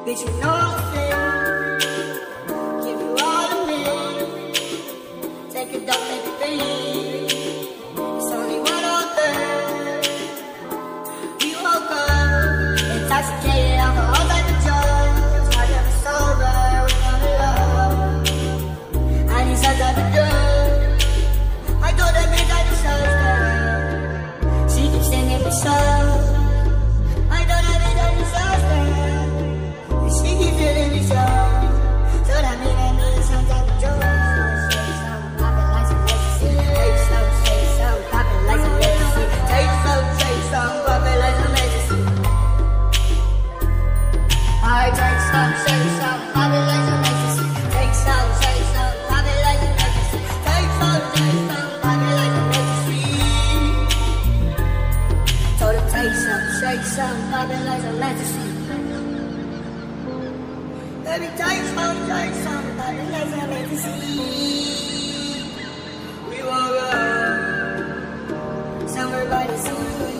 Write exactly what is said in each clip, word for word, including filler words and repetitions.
Bitch, you know I'm fit. Give you all of me. Take it, don't make it three. It's only one on third. We woke up intoxicated, alcohol like the drugs. I never sober, we're gonna love. I need some type of drug. I told that bitch I deserve that. She keeps singing me songs. I know that bitch I deserve that. She keeps feeling me so. So that mean I need some type of drug. Say something, pop it like some ecstasy. Take some, say something, pop it like some ecstasy. Take some, say something, pop it like some ecstasy. I take some, say something, pop it like some ecstasy. Take some, say something, pop it like some ecstasy. Take some, say something, pop it like some ecstasy. Told her take some, say something, pop it like some ecstasy. Baby, take some, take some, pop it like some ecstasy. We woke up somewhere by the sea.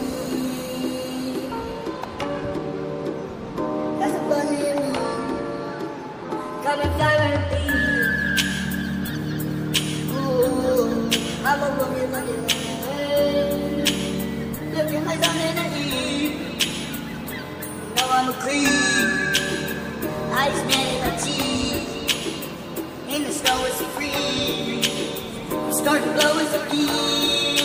That's a buzzy in me. Come and fly with me. Ooh, I'm a woman looking like looking like something to eat. You know I'm a creep. Iceman in the tea. In the snow it's free. Start to blow with the beat.